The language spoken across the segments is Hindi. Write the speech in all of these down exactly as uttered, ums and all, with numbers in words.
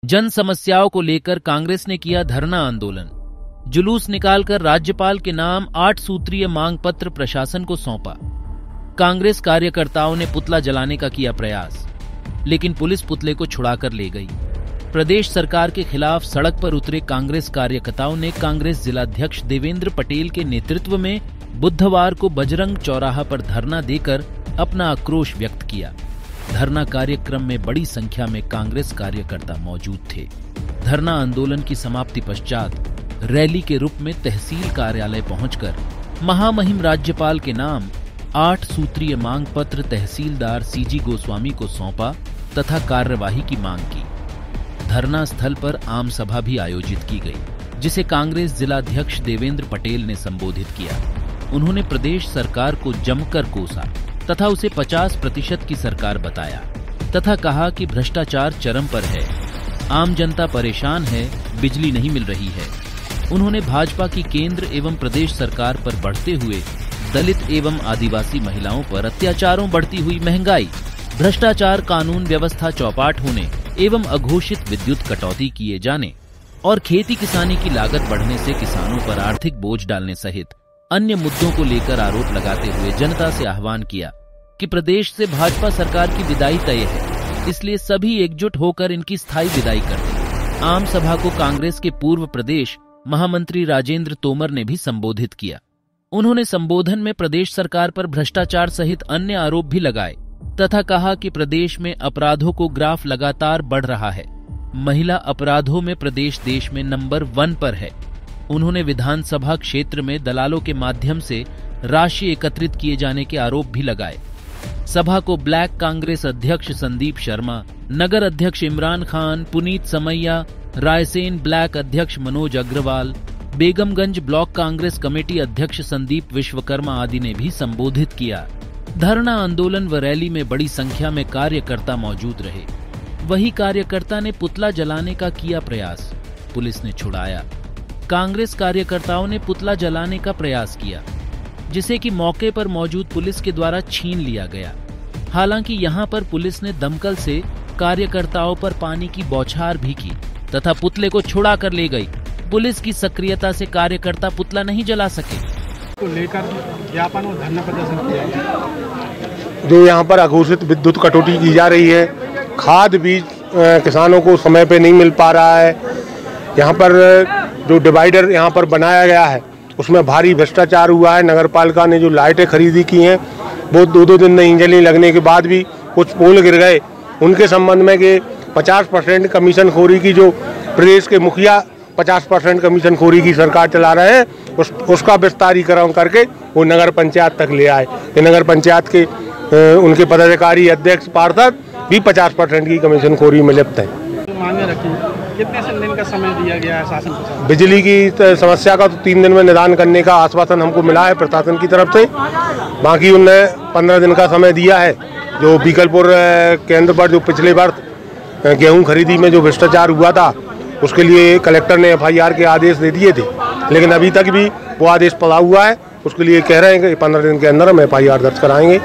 जन समस्याओं को लेकर कांग्रेस ने किया धरना आंदोलन। जुलूस निकालकर राज्यपाल के नाम आठ सूत्रीय मांग पत्र प्रशासन को सौंपा। कांग्रेस कार्यकर्ताओं ने पुतला जलाने का किया प्रयास, लेकिन पुलिस पुतले को छुड़ाकर ले गई। प्रदेश सरकार के खिलाफ सड़क पर उतरे कांग्रेस कार्यकर्ताओं ने कांग्रेस जिलाध्यक्ष देवेंद्र पटेल के नेतृत्व में बुधवार को बजरंग चौराहा पर धरना देकर अपना आक्रोश व्यक्त किया। धरना कार्यक्रम में बड़ी संख्या में कांग्रेस कार्यकर्ता मौजूद थे। धरना आंदोलन की समाप्ति पश्चात रैली के रूप में तहसील कार्यालय पहुंचकर महामहिम राज्यपाल के नाम आठ सूत्रीय मांग पत्र तहसीलदार सीजी गोस्वामी को सौंपा तथा कार्यवाही की मांग की। धरना स्थल पर आम सभा भी आयोजित की गई, जिसे कांग्रेस जिलाध्यक्ष देवेंद्र पटेल ने संबोधित किया। उन्होंने प्रदेश सरकार को जमकर कोसा तथा उसे पचास प्रतिशत की सरकार बताया तथा कहा कि भ्रष्टाचार चरम पर है, आम जनता परेशान है, बिजली नहीं मिल रही है। उन्होंने भाजपा की केंद्र एवं प्रदेश सरकार पर बढ़ते हुए दलित एवं आदिवासी महिलाओं पर अत्याचारों, बढ़ती हुई महंगाई, भ्रष्टाचार, कानून व्यवस्था चौपाट होने एवं अघोषित विद्युत कटौती किए जाने और खेती किसानी की लागत बढ़ने से किसानों पर आर्थिक बोझ डालने सहित अन्य मुद्दों को लेकर आरोप लगाते हुए जनता से आह्वान किया कि प्रदेश से भाजपा सरकार की विदाई तय है, इसलिए सभी एकजुट होकर इनकी स्थायी विदाई कर दें। आम सभा को कांग्रेस के पूर्व प्रदेश महामंत्री राजेंद्र तोमर ने भी संबोधित किया। उन्होंने संबोधन में प्रदेश सरकार पर भ्रष्टाचार सहित अन्य आरोप भी लगाए तथा कहा कि प्रदेश में अपराधों को ग्राफ लगातार बढ़ रहा है। महिला अपराधों में प्रदेश देश में नंबर वन पर है। उन्होंने विधानसभा क्षेत्र में दलालों के माध्यम से राशि एकत्रित किए जाने के आरोप भी लगाए। सभा को ब्लैक कांग्रेस अध्यक्ष संदीप शर्मा, नगर अध्यक्ष इमरान खान, पुनीत समैया, रायसेन ब्लैक अध्यक्ष मनोज अग्रवाल, बेगमगंज ब्लॉक कांग्रेस कमेटी अध्यक्ष संदीप विश्वकर्मा आदि ने भी संबोधित किया। धरना आंदोलन व रैली में बड़ी संख्या में कार्यकर्ता मौजूद रहे। वही कार्यकर्ता ने पुतला जलाने का किया प्रयास, पुलिस ने छुड़ाया। कांग्रेस कार्यकर्ताओं ने पुतला जलाने का प्रयास किया, जिसे कि मौके पर मौजूद पुलिस के द्वारा छीन लिया गया। हालांकि यहां पर पुलिस ने दमकल से कार्यकर्ताओं पर पानी की बौछार भी की तथा पुतले को छुड़ा कर ले गई। पुलिस की सक्रियता से कार्यकर्ता पुतला नहीं जला सके। को लेकर ज्ञापन और धरना प्रदर्शन किया। जो यहाँ पर अघोषित विद्युत कटौती की जा रही है, खाद बीज किसानों को समय पे नहीं मिल पा रहा है। यहाँ पर जो डिवाइडर यहाँ पर बनाया गया है उसमें भारी भ्रष्टाचार हुआ है। नगरपालिका ने जो लाइटें खरीदी की हैं वो दो दो दिन नहीं जली, लगने के बाद भी कुछ पोल गिर गए। उनके संबंध में कि पचास परसेंट कमीशन खोरी की जो प्रदेश के मुखिया पचास परसेंट कमीशन खोरी की सरकार चला रहे हैं, उस उसका विस्तारीकरण करके वो नगर पंचायत तक ले आए। ये नगर पंचायत के उनके पदाधिकारी अध्यक्ष पार्षद भी पचास परसेंट की कमीशन खोरी में लिप्त है। मांगे रखी, कितने दिन का समय दिया गया है शासन को? बिजली की समस्या का तो तीन दिन में निदान करने का आश्वासन हमको मिला है प्रशासन की तरफ से। बाकी उनने पंद्रह दिन का समय दिया है। जो बीकलपुर केंद्र पर जो पिछले वर्ष गेहूं खरीदी में जो भ्रष्टाचार हुआ था, उसके लिए कलेक्टर ने एफ आई आर के आदेश दे दिए थे, लेकिन अभी तक भी वो आदेश पड़ा हुआ है। उसके लिए कह रहे हैं कि पंद्रह दिन के अंदर हम एफ आई आर दर्ज कराएंगे।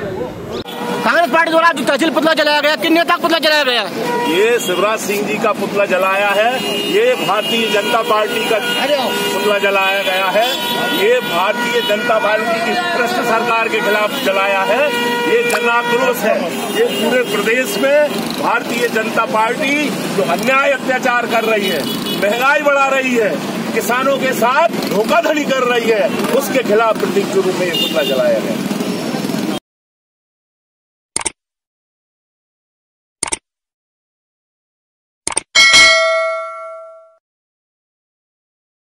कांग्रेस पार्टी द्वारा तहसील पुतला जलाया गया, किन नेता पुतला जलाया गया? ये शिवराज सिंह जी का पुतला जलाया है। ये भारतीय जनता पार्टी का पुतला जलाया गया है। ये भारतीय जनता पार्टी की भ्रष्ट सरकार के खिलाफ जलाया है। ये जन आक्रोश है। ये पूरे प्रदेश में भारतीय जनता पार्टी जो अन्याय अत्याचार कर रही है, महंगाई बढ़ा रही है, किसानों के साथ धोखाधड़ी कर रही है, उसके खिलाफ प्रतीक के रूप में ये पुतला जलाया गया।